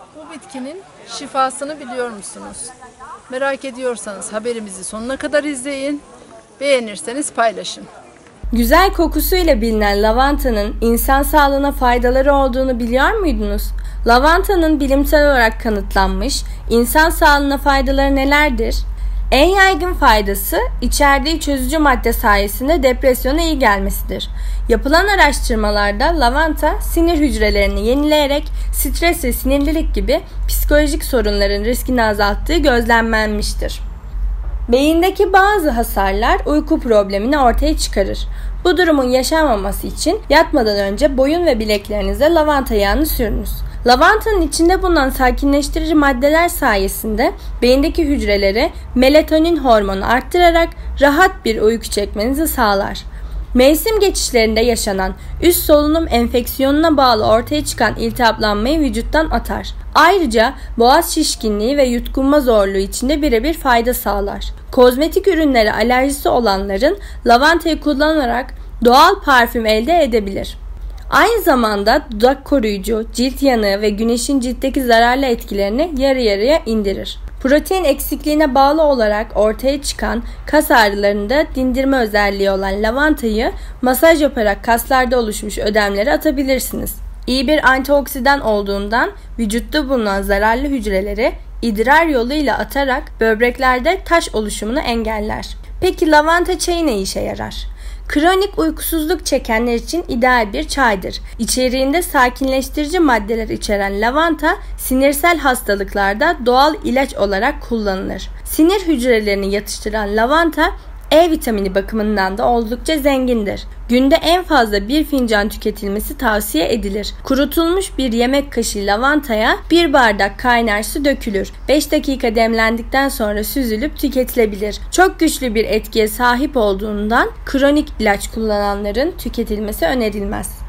Bu bitkinin şifasını biliyor musunuz? Merak ediyorsanız haberimizi sonuna kadar izleyin. Beğenirseniz paylaşın. Güzel kokusuyla bilinen lavantanın insan sağlığına faydaları olduğunu biliyor muydunuz? Lavantanın bilimsel olarak kanıtlanmış insan sağlığına faydaları nelerdir? En yaygın faydası içerdiği çözücü madde sayesinde depresyona iyi gelmesidir. Yapılan araştırmalarda lavanta sinir hücrelerini yenileyerek stres ve sinirlilik gibi psikolojik sorunların riskini azalttığı gözlenmiştir. Beyindeki bazı hasarlar uyku problemini ortaya çıkarır. Bu durumun yaşanmaması için yatmadan önce boyun ve bileklerinize lavanta yağını sürünüz. Lavantanın içinde bulunan sakinleştirici maddeler sayesinde beyindeki hücreleri melatonin hormonu arttırarak rahat bir uyku çekmenizi sağlar. Mevsim geçişlerinde yaşanan üst solunum enfeksiyonuna bağlı ortaya çıkan iltihaplanmayı vücuttan atar. Ayrıca boğaz şişkinliği ve yutkunma zorluğu içinde birebir fayda sağlar. Kozmetik ürünlere alerjisi olanların lavantayı kullanarak doğal parfüm elde edebilir. Aynı zamanda dudak koruyucu, cilt yanığı ve güneşin ciltteki zararlı etkilerini yarı yarıya indirir. Protein eksikliğine bağlı olarak ortaya çıkan kas ağrılarını da dindirme özelliği olan lavantayı masaj yaparak kaslarda oluşmuş ödemlere atabilirsiniz. İyi bir antioksidan olduğundan vücutta bulunan zararlı hücreleri idrar yoluyla atarak böbreklerde taş oluşumunu engeller. Peki lavanta çayı ne işe yarar? Kronik uykusuzluk çekenler için ideal bir çaydır. İçeriğinde sakinleştirici maddeler içeren lavanta sinirsel hastalıklarda doğal ilaç olarak kullanılır. Sinir hücrelerini yatıştıran lavanta E vitamini bakımından da oldukça zengindir. Günde en fazla 1 fincan tüketilmesi tavsiye edilir. Kurutulmuş bir yemek kaşığı lavantaya 1 bardak kaynar su dökülür. 5 dakika demlendikten sonra süzülüp tüketilebilir. Çok güçlü bir etkiye sahip olduğundan kronik ilaç kullananların tüketilmesi önerilmez.